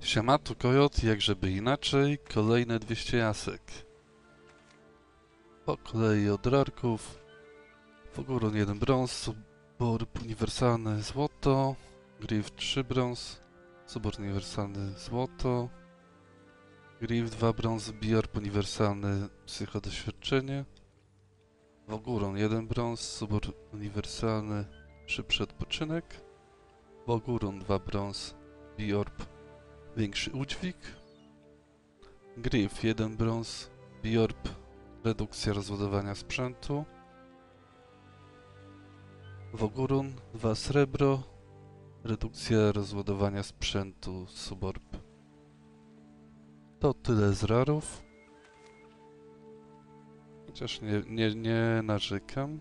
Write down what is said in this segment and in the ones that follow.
Siema, tu Kojot, jakżeby inaczej, kolejne 200 jasek. Po kolei od rarków. Foguron 1 brąz, subor uniwersalny złoto, Griff 3 brąz, subor uniwersalny złoto, Griff 2 brąz, Biorb uniwersalny psychodoświadczenie, Woguron 1 brąz, subor uniwersalny szybszy odpoczynek, Woguron 2 brąz, Biorb większy udźwig, Griff 1 brąz, Biorb redukcja rozładowania sprzętu, Woguron 2 srebro, redukcja rozładowania sprzętu Suborb. To tyle z rarów. Chociaż nie narzekam.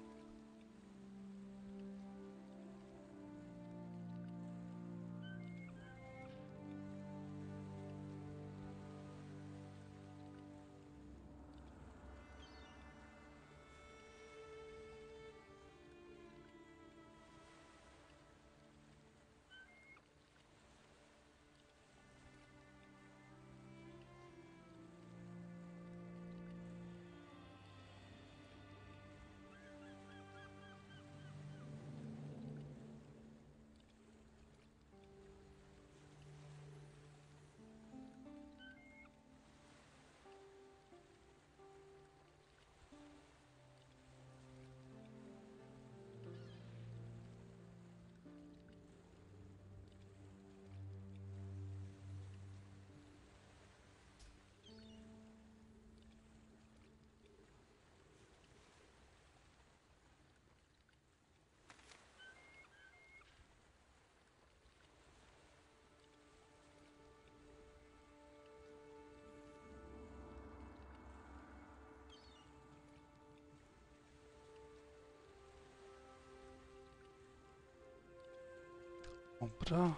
Dobra,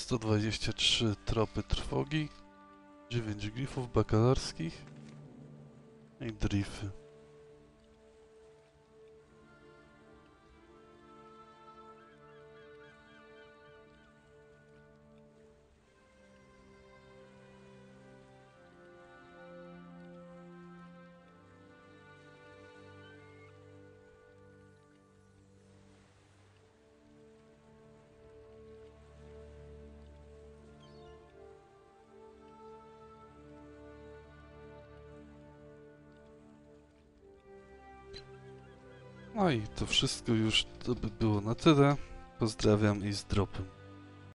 123 tropy trwogi, 9 glifów bakalarskich i drify. No i to wszystko już to by było na tyle. Pozdrawiam i z dropem.